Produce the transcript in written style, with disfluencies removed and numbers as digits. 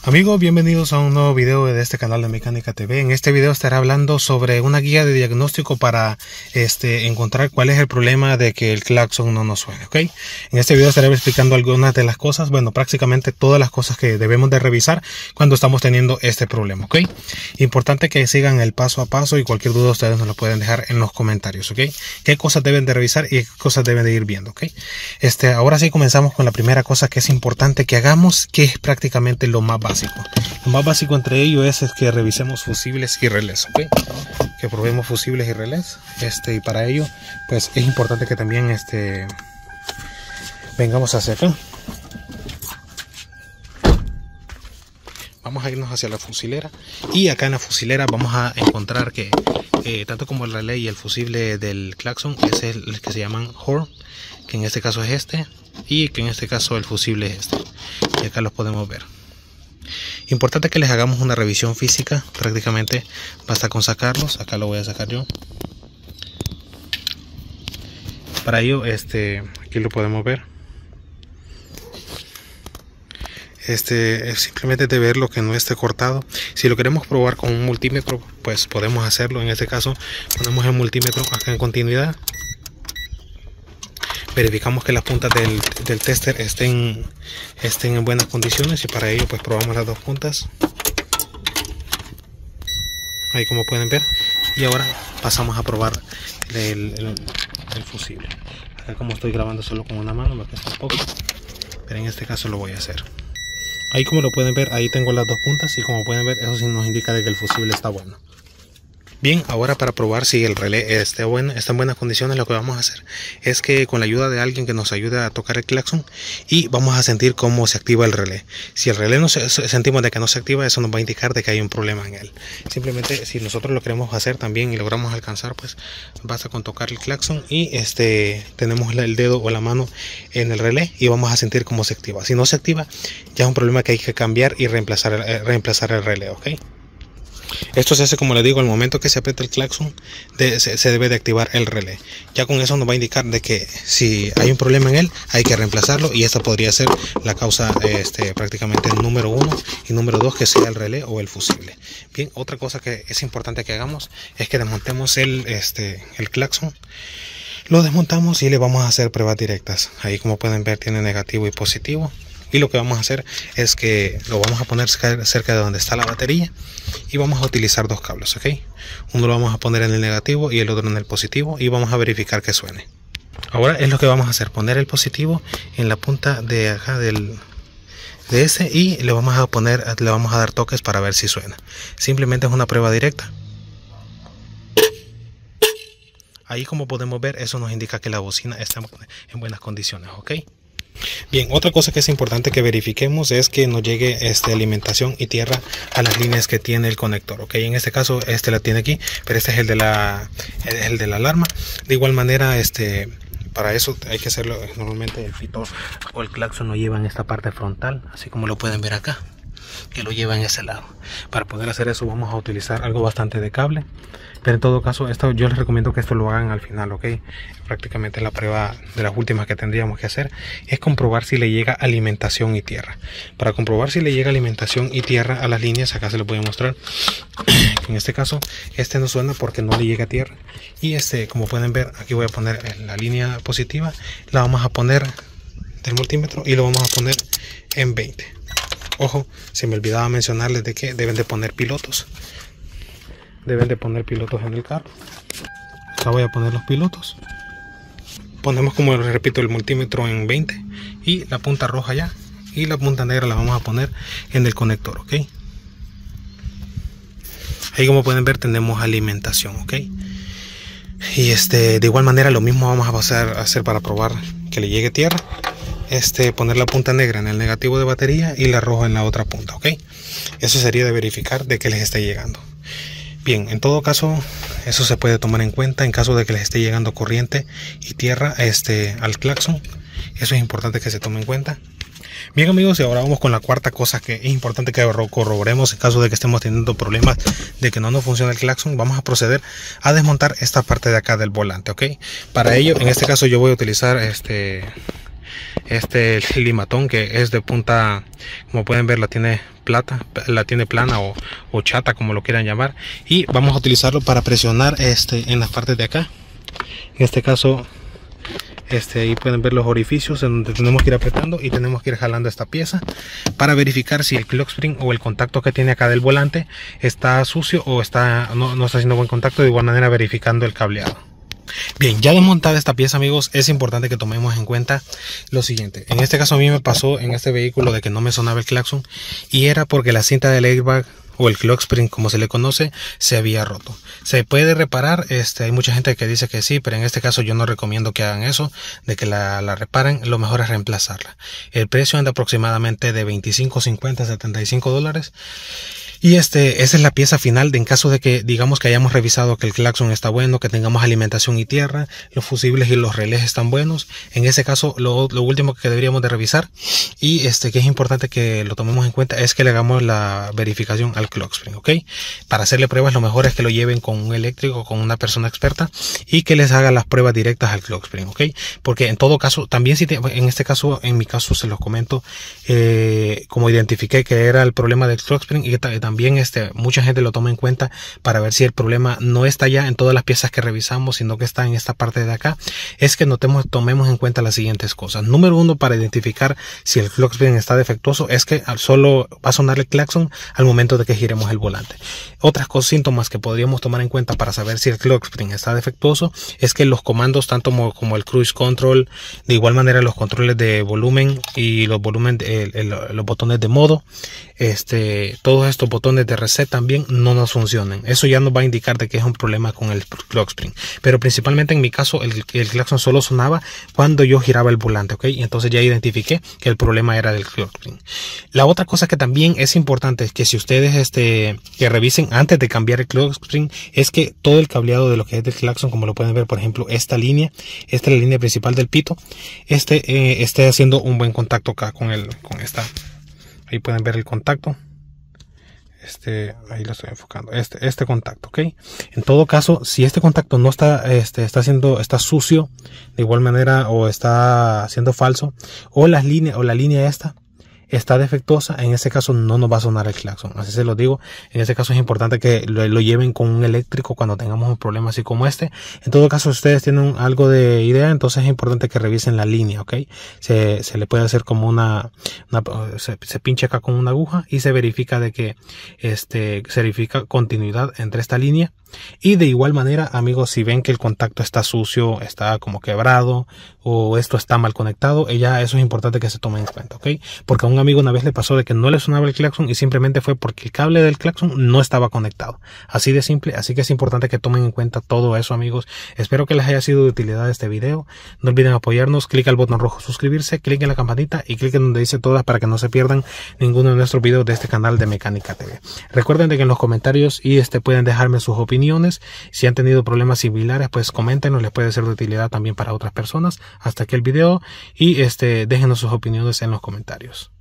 Amigos, bienvenidos a un nuevo video de este canal de Mecánica TV. En este video estaré hablando sobre una guía de diagnóstico para encontrar cuál es el problema de que el claxon no nos suene, ¿ok? En este video estaré explicando algunas de las cosas, bueno, prácticamente todas las cosas que debemos de revisar cuando estamos teniendo este problema, ¿ok? Importante que sigan el paso a paso y cualquier duda ustedes nos lo pueden dejar en los comentarios, ¿ok? ¿Qué cosas deben de revisar y qué cosas deben de ir viendo, ¿ok? Ahora sí comenzamos con la primera cosa que es importante que hagamos, que es prácticamente lo más básico. Lo más básico entre ellos es que revisemos fusibles y relés, ¿ok? Que probemos fusibles y relés. Y para ello, pues es importante que también vengamos hacia acá. Vamos a irnos hacia la fusilera y acá en la fusilera vamos a encontrar que tanto como el relé y el fusible del claxon es el que se llaman horn, que en este caso es y que en este caso el fusible es y acá los podemos ver. Importante que les hagamos una revisión física, prácticamente basta con sacarlos. Acá lo voy a sacar yo. Para ello, aquí lo podemos ver. Es simplemente de ver lo que no esté cortado. Si lo queremos probar con un multímetro, pues podemos hacerlo. En este caso, ponemos el multímetro acá en continuidad. Verificamos que las puntas del tester estén en buenas condiciones y para ello pues probamos las dos puntas. Ahí como pueden ver. Y ahora pasamos a probar el fusible. Acá como estoy grabando solo con una mano me cuesta un poco, pero en este caso lo voy a hacer. Ahí como lo pueden ver, ahí tengo las dos puntas y como pueden ver eso sí nos indica de que el fusible está bueno. Bien, ahora para probar si el relé está en buenas condiciones, lo que vamos a hacer es que con la ayuda de alguien que nos ayude a tocar el claxon y vamos a sentir cómo se activa el relé. Si el relé sentimos de que no se activa, eso nos va a indicar de que hay un problema en él. Simplemente si nosotros lo queremos hacer también y logramos alcanzar, pues basta con tocar el claxon y tenemos el dedo o la mano en el relé y vamos a sentir cómo se activa. Si no se activa, ya es un problema que hay que cambiar y reemplazar el relé, ¿ok? Esto se hace, como les digo, al momento que se aprieta el claxon se debe de activar el relé. Ya con eso nos va a indicar de que si hay un problema en él hay que reemplazarlo y esta podría ser la causa prácticamente número 1 y número 2, que sea el relé o el fusible. Bien, otra cosa que es importante que hagamos es que desmontemos el claxon. Lo desmontamos y le vamos a hacer pruebas directas. Ahí como pueden ver tiene negativo y positivo. Y lo que vamos a hacer es que lo vamos a poner cerca de donde está la batería y vamos a utilizar dos cables, ¿ok? Uno lo vamos a poner en el negativo y el otro en el positivo y vamos a verificar que suene. Ahora es lo que vamos a hacer, poner el positivo en la punta de acá de y le vamos a dar toques para ver si suena. Simplemente es una prueba directa. Ahí como podemos ver, eso nos indica que la bocina está en buenas condiciones, ¿ok? Bien, otra cosa que es importante que verifiquemos es que nos llegue alimentación y tierra a las líneas que tiene el conector, ok. En este caso la tiene aquí, pero este es el de la alarma. De igual manera para eso hay que hacerlo. Normalmente el pitot o el claxon lo lleva en esta parte frontal, así como lo pueden ver acá, que lo lleva en ese lado. Para poder hacer eso vamos a utilizar algo bastante de cable, pero en todo caso yo les recomiendo que esto lo hagan al final, ok. Prácticamente la prueba de las últimas que tendríamos que hacer es comprobar si le llega alimentación y tierra. Para comprobar si le llega alimentación y tierra a las líneas, acá se les voy a mostrar. En este caso no suena porque no le llega tierra y como pueden ver, aquí voy a poner la línea positiva, la vamos a poner del multímetro y lo vamos a poner en 20. Ojo, se me olvidaba mencionarles de que deben de poner pilotos. Deben de poner pilotos en el carro. Acá voy a poner los pilotos. Ponemos, como les repito, el multímetro en 20 y la punta roja ya y la punta negra la vamos a poner en el conector, ok. Ahí como pueden ver tenemos alimentación, ok. Y de igual manera lo mismo vamos a hacer para probar que le llegue tierra. Poner la punta negra en el negativo de batería y la roja en la otra punta, ok. Eso sería de verificar de que les esté llegando. Bien, en todo caso eso se puede tomar en cuenta en caso de que les esté llegando corriente y tierra al claxon. Eso es importante que se tome en cuenta. Bien amigos, y ahora vamos con la cuarta cosa que es importante que corroboremos en caso de que estemos teniendo problemas de que no nos funcione el claxon. Vamos a proceder a desmontar esta parte de acá del volante, ok. Para ello, en este caso yo voy a utilizar este limatón, que es de punta, como pueden ver, la tiene plana o chata, como lo quieran llamar, y vamos a utilizarlo para presionar en las partes de acá. En este caso, ahí pueden ver los orificios en donde tenemos que ir apretando y tenemos que ir jalando esta pieza para verificar si el clock spring o el contacto que tiene acá del volante está sucio o no está haciendo buen contacto, de igual manera verificando el cableado. Bien, ya desmontada esta pieza, amigos, es importante que tomemos en cuenta lo siguiente. En este caso a mí me pasó en este vehículo de que no me sonaba el claxon, y era porque la cinta del airbag o el clock spring, como se le conoce, se había roto. Se puede reparar, hay mucha gente que dice que sí, pero en este caso yo no recomiendo que hagan eso, de que la reparen. Lo mejor es reemplazarla. El precio anda aproximadamente de 25, 50, 75 dólares. Y esa es la pieza final en caso de que digamos que hayamos revisado que el claxon está bueno, que tengamos alimentación y tierra, los fusibles y los relés están buenos. En ese caso lo último que deberíamos de revisar, y que es importante que lo tomemos en cuenta, es que le hagamos la verificación al clock spring, ¿ok? Para hacerle pruebas lo mejor es que lo lleven con un eléctrico, con una persona experta, y que les haga las pruebas directas al clock spring, ¿ok? Porque en todo caso, también en este caso, en mi caso se los comento, como identifiqué que era el problema del clock spring, y también mucha gente lo toma en cuenta para ver si el problema no está ya en todas las piezas que revisamos, sino que está en esta parte de acá, es que tomemos en cuenta las siguientes cosas. Número uno, para identificar si el clock spring está defectuoso, es que solo va a sonar el claxon al momento de que giremos el volante. Otras síntomas que podríamos tomar en cuenta para saber si el clock spring está defectuoso es que los comandos, tanto como el cruise control, de igual manera los controles de volumen y los botones de modo, todos estos botones de reset también no nos funcionan. Eso ya nos va a indicar de que es un problema con el clock spring. Pero principalmente en mi caso el claxon solo sonaba cuando yo giraba el volante, ¿ok? Y entonces ya identifiqué que el problema era del clock spring. La otra cosa que también es importante es que si ustedes que revisen antes de cambiar el clock spring, es que todo el cableado de lo que es del claxon, como lo pueden ver, por ejemplo, esta es la línea principal del pito, esté haciendo un buen contacto acá con esta. Ahí pueden ver el contacto. Ahí lo estoy enfocando, este contacto, ok. En todo caso, si este contacto no está, está sucio de igual manera, o está siendo falso, o la línea esta está defectuosa, en ese caso no nos va a sonar el claxon. Así se lo digo. En ese caso es importante que lo lleven con un eléctrico cuando tengamos un problema así como este. En todo caso, si ustedes tienen algo de idea, entonces es importante que revisen la línea, ¿ok? Se le puede hacer como se pincha acá con una aguja y se verifica de que se verifica continuidad entre esta línea. Y de igual manera, amigos, si ven que el contacto está sucio, está como quebrado, o esto está mal conectado, eso es importante que se tome en cuenta, ¿ok? Porque a un amigo una vez le pasó de que no le sonaba el claxon y simplemente fue porque el cable del claxon no estaba conectado. Así de simple, así que es importante que tomen en cuenta todo eso, amigos. Espero que les haya sido de utilidad este video. No olviden apoyarnos, clic al botón rojo suscribirse, clic en la campanita y clic en donde dice todas para que no se pierdan ninguno de nuestros videos de este canal de Mecánica TV. Recuerden de que en los comentarios pueden dejarme sus opiniones. Si han tenido problemas similares, pues coméntenos, les puede ser de utilidad también para otras personas. Hasta aquí el video y déjenos sus opiniones en los comentarios.